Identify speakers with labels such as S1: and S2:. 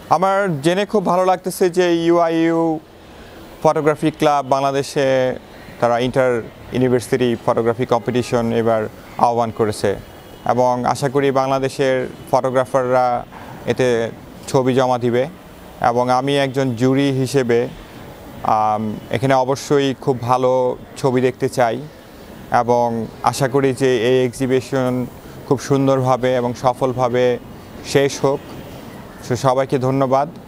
S1: আমার জেনে খুব ভালো লাগতেছে যে ইউআইইউ ফটোগ্রাফি ক্লাব বাংলাদেশে তারা ইন্টার ইউনিভার্সিটি ফটোগ্রাফি কম্পিটিশন এবার আহ্বান করেছে এবং আশা করি বাংলাদেশের ফটোগ্রাফাররা এতে ছবি জমা দিবে এবং আমি একজন জুরি হিসেবে এখানে অবশ্যই খুব ভালো ছবি দেখতে চাই এবং আশা করি যে এই এক্সিবিশন খুব সুন্দরভাবে এবং সফলভাবে শেষ হোক। সবাইকে ধন্যবাদ।